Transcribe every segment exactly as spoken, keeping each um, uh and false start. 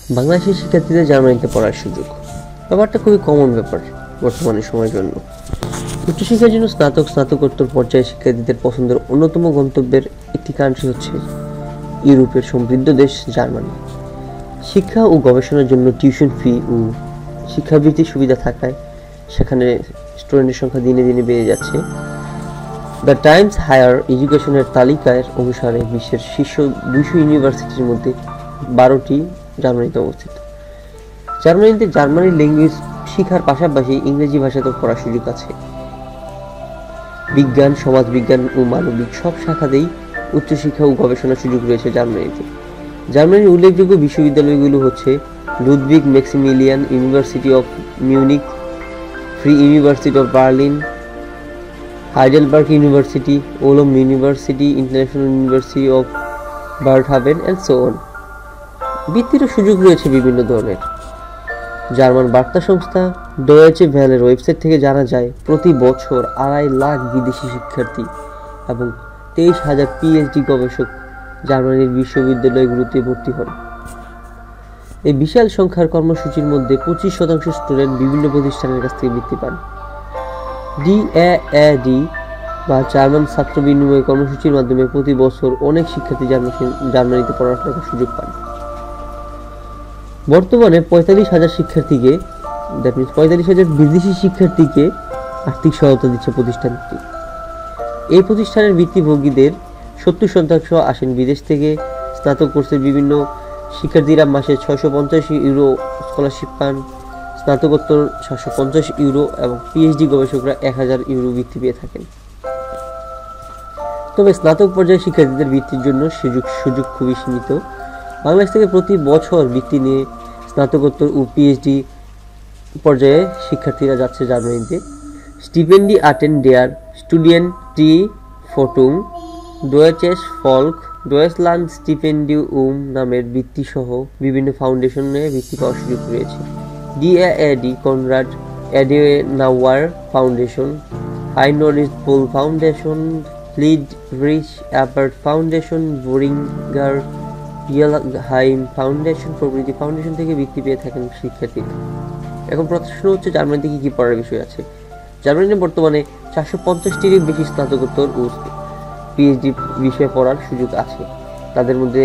বাংলাদেশের শিক্ষার্থীদের জার্মানিতে পড়ার সুযোগ ব্যাপারটা খুবই কমন ব্যাপার বর্তমানে সময়ের জন্য। উচ্চশিক্ষার জন্য স্নাতক স্নাতকোত্তর পর্যায়ে শিক্ষার্থীদের পছন্দের অন্যতম গন্তব্যের একটি কান্ট্রি হচ্ছে ইউরোপের সমৃদ্ধ দেশ জার্মানি। শিক্ষা ও গবেষণার জন্য টিউশন ফি ও শিক্ষাবৃত্তির সুবিধা থাকায় সেখানে স্টুডেন্টের সংখ্যা দিনে দিনে বেড়ে যাচ্ছে। দ্য টাইমস হায়ার এডুকেশনের তালিকার অনুসারে বিশ্বের শীর্ষ দুইশো ইউনিভার্সিটির মধ্যে বারোটি জার্মানিতে অবস্থিত। জার্মানিতে জার্মানি ল্যাঙ্গুয়েজ শিক্ষার পাশাপাশি ইংরেজি ভাষাতেও পড়ার সুযোগ আছে। বিজ্ঞান, সমাজবিজ্ঞান ও মানবিক সব শাখাতেই উচ্চশিক্ষা ও গবেষণার সুযোগ রয়েছে জার্মানিতে। জার্মানির উল্লেখযোগ্য বিশ্ববিদ্যালয়গুলো হচ্ছে Ludwig Maximilian university of Munich, free university of Berlin, Heidelberg university, Ulm university, international university of বার্ডহাভেন অ্যান্ড সো অন। বৃত্তিরও সুযোগ রয়েছে বিভিন্ন ধরনের। জার্মান বার্তা সংস্থা ডয়েচে ভ্যালের ওয়েবসাইট থেকে জানা যায়, প্রতি বছর আড়াই লাখ বিদেশি শিক্ষার্থী এবং তেইশ হাজার পিএইচডি গবেষক জার্মানির বিশ্ববিদ্যালয়গুলোতে ভর্তি হন। এই বিশাল সংখ্যার কর্মসূচির মধ্যে পঁচিশ শতাংশ স্টুডেন্ট বিভিন্ন প্রতিষ্ঠানের কাছ থেকে বৃত্তি পান। ডিএএডি বা জার্মান ছাত্র বিনিময় কর্মসূচির মাধ্যমে প্রতি বছর অনেক শিক্ষার্থী জার্মানিতে পড়াশোনার সুযোগ পান। বর্তমানে পঁয়তাল্লিশ হাজার শিক্ষার্থীকে দ্যাট মিনস পঁয়তাল্লিশ হাজার বিদেশি শিক্ষার্থীকে আর্থিক সহায়তা দিচ্ছে প্রতিষ্ঠানটি। এই প্রতিষ্ঠানের বৃত্তিভোগীদের সত্তর শতাংশ আসেন বিদেশ থেকে। স্নাতক কোর্সের বিভিন্ন শিক্ষার্থীরা মাসে ছয়শো পঞ্চাশ ইউরো স্কলারশিপ পান, স্নাতকোত্তর সাতশো পঞ্চাশ ইউরো এবং পিএইচডি গবেষকরা এক হাজার ইউরো বৃত্তি পেয়ে থাকেন। তবে স্নাতক পর্যায়ে শিক্ষার্থীদের বৃত্তির জন্য সুযোগ সুযোগ খুবই সীমিত। বাংলাদেশ থেকে প্রতি বছর বৃত্তি নিয়ে স্নাতকোত্তর ও পিএইচডি পর্যায়ে শিক্ষার্থীরা যাচ্ছে জার্মানিতে। স্টিপেন্ডি আটেন ডেয়ার স্টুডিয়েন্টি ফটুং ডয়েচেস ফল্ক ডয়েচল্যান্ড স্টিপেন্ডিউম নামের বৃত্তি সহ বিভিন্ন ফাউন্ডেশনে বৃত্তি পাওয়ার সুযোগ রয়েছে। DAAD, Konrad Adenauer foundation, Heinrich Boll foundation, Friedrich Ebert foundation, Boehringer Ingelheim foundation প্রভৃতি ফাউন্ডেশন থেকে বৃত্তি পেয়ে থাকেন শিক্ষার্থীরা। এখন প্রশ্ন হচ্ছে, জার্মানিতে কি কি পড়ার বিষয় আছে? জার্মানিতে বর্তমানে চারশো পঞ্চাশটির বেশি স্নাতকোত্তর ও পিএইচডি বিষয়ে পড়ার সুযোগ আছে। তাদের মধ্যে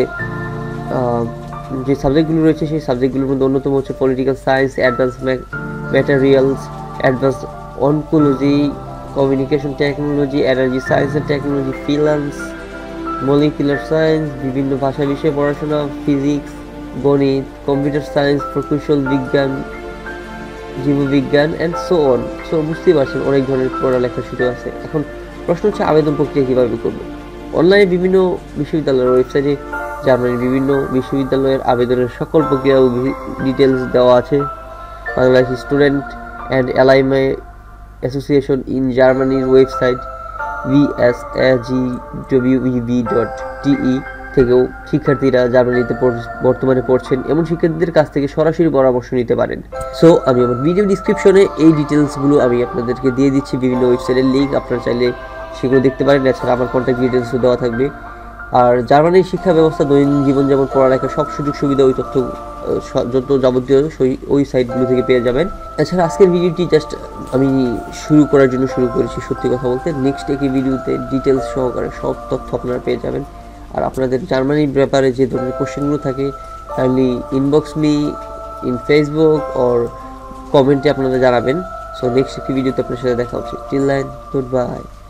যে সাবজেক্টগুলো রয়েছে সেই সাবজেক্টগুলোর মধ্যে অন্যতম হচ্ছে political science, advance materials, advance oncology, communication technology, energy science and technology, finance, molecular science, বিভিন্ন ভাষা বিষয়ে পড়াশোনা, ফিজিক্স, গণিত, কম্পিউটার সায়েন্স, প্রকৌশল বিজ্ঞান, জীববিজ্ঞান অ্যান্ড সো অন। সো বুঝতেই পারছেন অনেক ধরনের পড়ালেখার সুযোগ আছে। এখন প্রশ্ন হচ্ছে, আবেদন প্রক্রিয়া কীভাবে করবো? অনলাইনে বিভিন্ন বিশ্ববিদ্যালয়ের ওয়েবসাইটে জার্মানির বিভিন্ন বিশ্ববিদ্যালয়ের আবেদনের সকল প্রক্রিয়া ও ডিটেলস দেওয়া আছে। Bangladesh student and alumni association in জার্মানির website V S A G W E B dot TE থেকেও শিক্ষার্থীরা জার্মানিতে বর্তমানে পড়ছেন এমন শিক্ষার্থীদের কাছ থেকে সরাসরি পরামর্শ নিতে পারেন। সো আমি আমার ভিডিও ডিসক্রিপশনে এই ডিটেলসগুলো আমি আপনাদেরকে দিয়ে দিচ্ছি, বিভিন্ন ওয়েবসাইটের লিঙ্ক, আপনারা চাইলে সেগুলো দেখতে পারেন। এছাড়া আমার কন্ট্যাক্ট ডিটেলসও দেওয়া থাকবে। আর জার্মানির শিক্ষা ব্যবস্থা, দৈনন্দিন জীবন যেমন পড়ালেখা, সব সুযোগ সুবিধা ওই তথ্য যত যাবতীয় ওই সাইটগুলো থেকে পেয়ে যাবেন। এছাড়া আজকের ভিডিওটি জাস্ট আমি শুরু করার জন্য শুরু করেছি, সত্যি কথা বলতে। নেক্সট একই ভিডিওতে ডিটেলস সহকারে সব তথ্য আপনারা পেয়ে যাবেন। আর আপনাদের জার্মানির ব্যাপারে যে ধরনের কোশ্চেনগুলো থাকে, kindly inbox me in Facebook or কমেন্টে আপনারা জানাবেন। সো নেক্সট একটি ভিডিওতে আপনার সাথে দেখা হচ্ছে। Till then, good by.